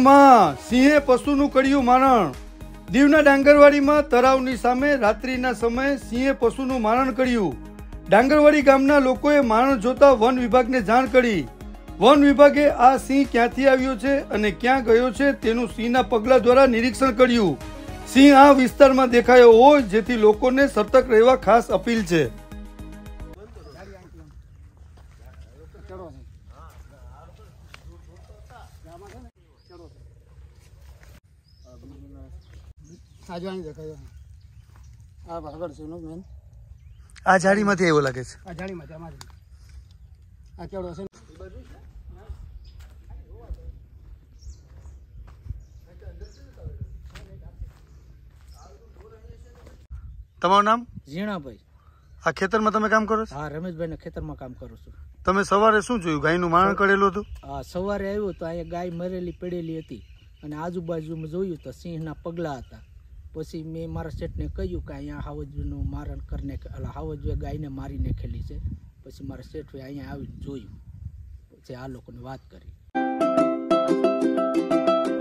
માં સિંહે પશુનું કર્યું મારણ। દીવના ડાંગરવાડીમાં તળાવની સામે રાત્રિના સમયે સિંહે પશુનું મારણ કર્યું। ડાંગરવાડી ગામના લોકોએ મારણ જોતા વન વિભાગને જાણ કરી। વન વિભાગે આ સિંહ ક્યાંથી આવ્યો છે અને ક્યાં ગયો છે તેનું સિંહના પગલા દ્વારા નિરીક્ષણ કર્યું। સિંહ આ વિસ્તારમાં દેખાયો હોય જેથી લોકોને સતર્ક રહેવા ખાસ અપીલ છે। આ ઝાડીમાંથી એવો લાગે છે। આ ઝાડીમાંથી આમાંથી આ કેવડો છે। તમારું નામ? ઝીણાભાઈ। આ ખેતરમાં તમે કામ કરો છો? હા, રમેશભાઈ ના ખેતરમાં કામ કરું છું। તમે સવારે શું જોયું? ગાયનું મારણ કરેલું હતું? હા, સવારે આવ્યું તો અહીંયા ગાય મરેલી પડેલી હતી અને આજુબાજુમાં જોયું તો સિંહના પગલા હતા। પછી મેં મારા શેઠને કહ્યું કે અહીંયા હાવજનું મારણ કરીને હાવજે ગાયને મારી નાખેલી છે। પછી મારા શેઠે અહીંયા આવીને જોયું, પછી આ લોકોને વાત કરી।